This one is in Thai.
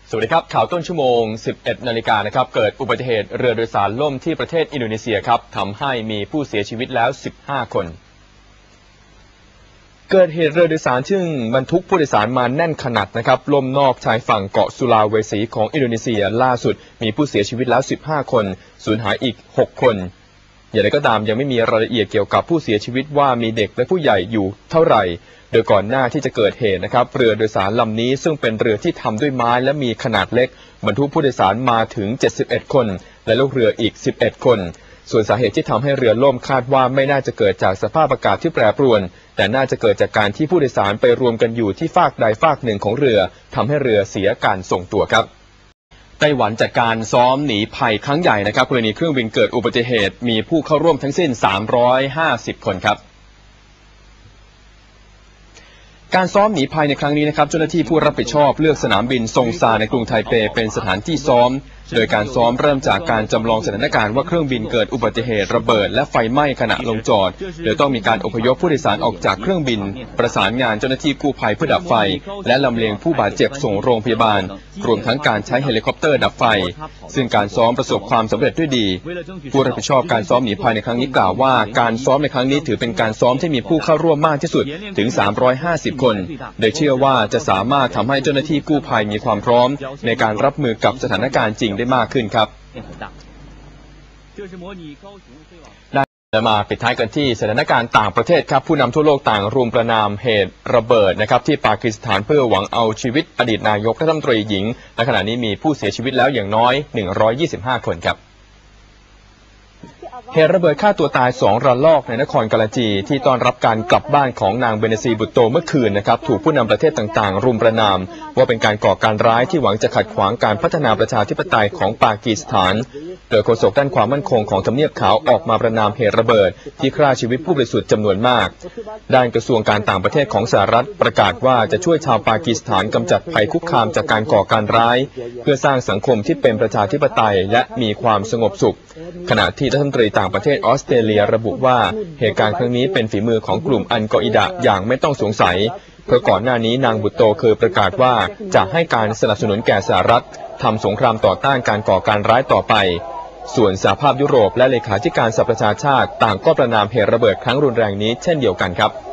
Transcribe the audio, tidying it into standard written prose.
สวัสดีครับข่าวต้นชั่วโมง 11 นาฬิกานะครับเกิดอุบัติเหตุเรือโดยสารล่มที่ประเทศอินโดนีเซียครับทำให้มีผู้เสียชีวิตแล้ว 15 คนเกิดเหตุเรือโดยสารซึ่งบรรทุกผู้โดยสารมาแน่นขนาดนะครับล่มนอกชายฝั่งเกาะสุลาเวสีของอินโดนีเซียล่าสุดมีผู้เสียชีวิตแล้ว 15 คนสูญหายอีก 6 คนอย่างไรก็ตามยังไม่มีรายละเอียดเกี่ยวกับผู้เสียชีวิตว่ามีเด็กและผู้ใหญ่อยู่เท่าไหร่โดยก่อนหน้าที่จะเกิดเหตุนะครับเรือโดยสารลำนี้ซึ่งเป็นเรือที่ทำด้วยไม้และมีขนาดเล็กบรรทุกผู้โดยสารมาถึง 71 คนและลูกเรืออีก 11 คนส่วนสาเหตุที่ทำให้เรือล่มคาดว่าไม่น่าจะเกิดจากสภาพอากาศที่แปรปรวนแต่น่าจะเกิดจากการที่ผู้โดยสารไปรวมกันอยู่ที่ฟากใดฟากหนึ่งของเรือทำให้เรือเสียการทรงตัวครับไต้หวันจัดการซ้อมหนีภัยครั้งใหญ่นะครับกรณีเครื่องบินเกิดอุบัติเหตุมีผู้เข้าร่วมทั้งสิ้น 350 คนครับการซ้อมหนีภัยในครั้งนี้นะครับเจ้าหน้าที่ผู้รับผิดชอบเลือกสนามบินซงซาในกรุงไทเปเป็นสถานที่ซ้อมโดยการซ้อมเริ่มจากการจำลองสถานการณ์ว่าเครื่องบินเกิดอุบัติเหตุระเบิดและไฟไหม้ขณะลงจอดโดยต้องมีการอพยพผู้โดยสารออกจากเครื่องบินประสานงานเจ้าหน้าที่กู้ภัยเพื่อดับไฟและลำเลียงผู้บาดเจ็บส่งโรงพยาบาลรวมทั้งการใช้เฮลิคอปเตอร์ดับไฟซึ่งการซ้อมประสบความสำเร็จด้วยดีผู้รับผิดชอบการซ้อมหนีภัยในครั้งนี้กล่าวว่าการซ้อมในครั้งนี้ถือเป็นการซ้อมที่มีผู้เข้าร่วมมากที่สุดถึง 350 คนโดยเชื่อว่าจะสามารถทำให้เจ้าหน้าที่กู้ภัยมีความพร้อมในการรับมือกับสถานการณ์จริงได้มากขึ้นครับมาปิดท้ายกันที่สถานการณ์ต่างประเทศครับผู้นำทั่วโลกต่างรุมประณามเหตุระเบิดนะครับที่ปากีสถานเพื่อหวังเอาชีวิตอดีตนายกรัฐมนตรีหญิงและขณะนี้มีผู้เสียชีวิตแล้วอย่างน้อย125 คนครับเหตุระเบิดฆ่าตัวตาย2 ระลอกในนครกาลาจีที่ต้อนรับการกลับบ้านของนางเบเนซีบุตโตเมื่อคืนนะครับถูกผู้นำประเทศต่างๆรุมประณามว่าเป็นการก่อการร้ายที่หวังจะขัดขวางการพัฒนาประชาธิปไตยของปากีสถานโดยโฆษกด้านความมั่นคงของทำเนียบขาวออกมาประณามเหตุระเบิดที่ฆ่าชีวิตผู้บริสุทธิ์จำนวนมากด้านกระทรวงการต่างประเทศของสหรัฐประกาศว่าจะช่วยชาวปากีสถานกำจัดภัยคุกคามจากการก่อการร้ายเพื่อสร้างสังคมที่เป็นประชาธิปไตยและมีความสงบสุขขณะที่รัฐมนตรีต่างประเทศออสเตรเลียระบุว่าเหตุการณ์ครั้งนี้เป็นฝีมือของกลุ่มอัลกออิดะอย่างไม่ต้องสงสัยเพราะก่อนหน้านี้นางบุตโตเคยประกาศว่าจะให้การสนับสนุนแก่สหรัฐทำสงครามต่อต้านการก่อการร้ายต่อไปส่วนสหภาพยุโรปและเลขาธิการสหประชาชาติต่างก็ประณามเหตุระเบิดครั้งรุนแรงนี้เช่นเดียวกันครับ